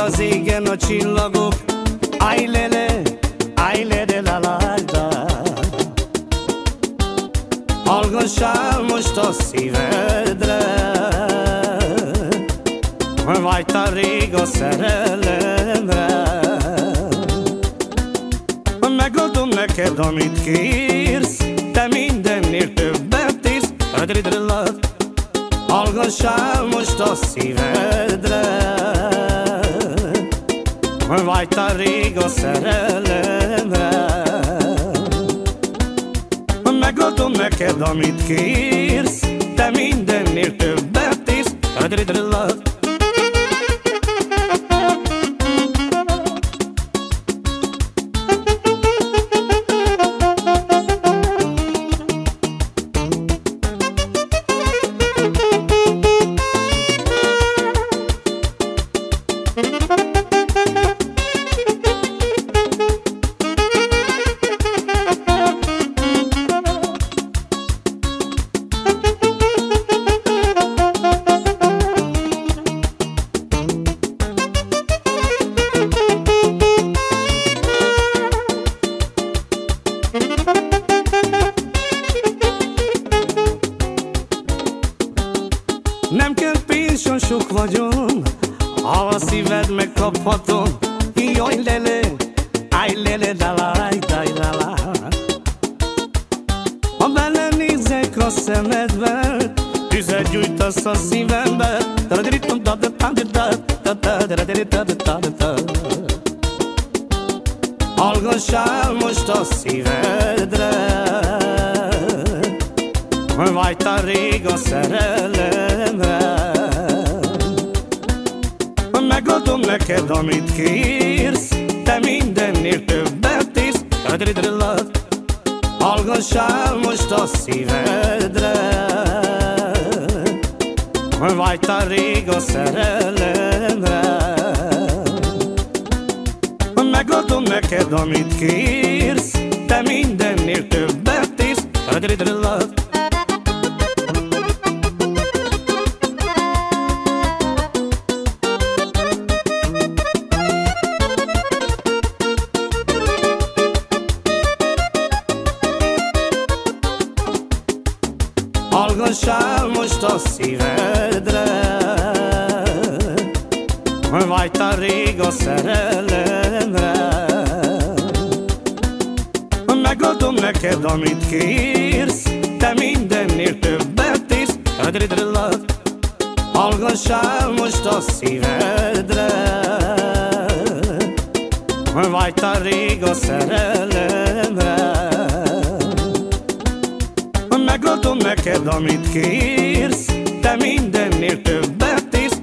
az égen a csillagok. Áj lele, la la la. Hallgassál most a szívedre, vágytál rég a szerelemre. Megadom neked, amit kérsz, te mindennél többet ész. Hallgassál most a szívedre, vágytál rég a szerelemre. Megadom neked, amit kérsz, te mindennél többet ész. Nem kell pénz, s sok vagyon, ha a szíved megkaphatom. Jaj lele, áj lele, la la la la. Ha belenézek a szemedbe, tüzet gyújtasz a szívembe. Hallgassál most a szívedre, vágytál rég a szerelemre. Megadom neked, amit kérsz, te mindennél többet ész. Hallgassál most a szívedre, vágytál rég a szerelemre. Megadom neked, amit kérsz, te mindennél többet ész. Hallgassál most a szívedre, vágytál rég a szerelemre. Megadom neked, amit kérsz, te mindennél többet ész. Hallgassál most a szívedre, vágytál rég a szerelemre. Megadom neked, amit kérsz, te mindennél többet ész.